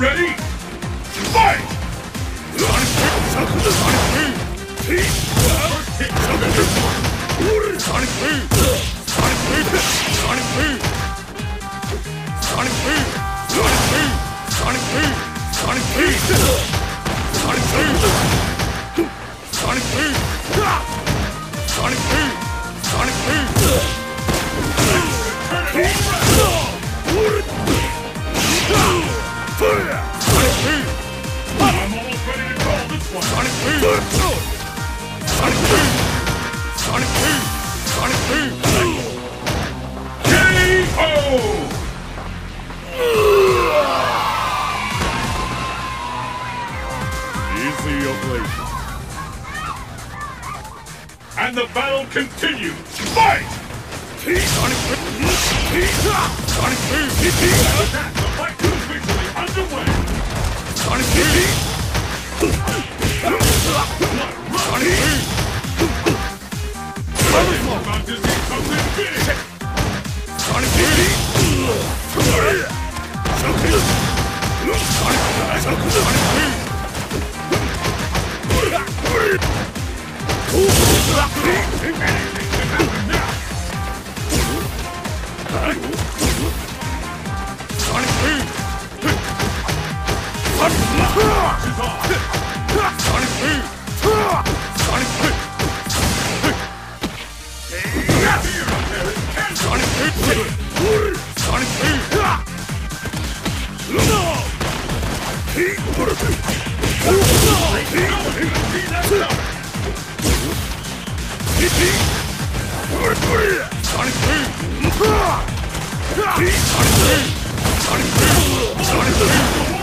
ready? Fight! Sonic boom! Sonic boom! Sonic boom! Sonic boom! Sonic boom! Sonic boom! Sonic boom! Sonic boom! Sonic boom! Sonic boom! Sonic boom! Sonic boom! Sonic boom! I'm almost ready to call this one! Sonic boom! Sonic boom! Sonic boom! Sonic boom! K.O. Easy ablation. And the battle continues. Fight! Sonic boom! Sonic boom! The fight is officially underway. Sonic boom! Sonic boom! I'm about to see something big! Sonic boom! Sonic boom! Anything can happen now! Sonic boom! Sonic boom! Sonic boom! Sonic boom! Sonic boom! Sonic boom! Sonic boom! Sonic boom!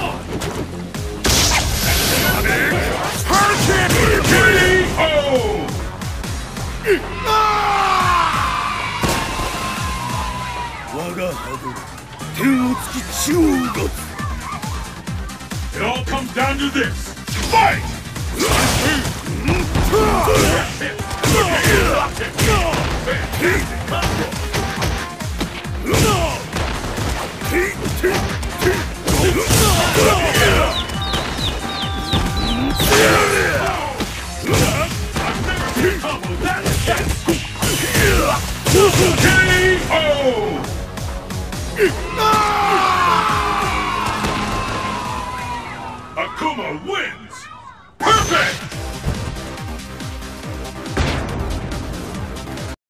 It all comes down to this. Fight! Sonic boom! I've never seen combo that intense! K.O.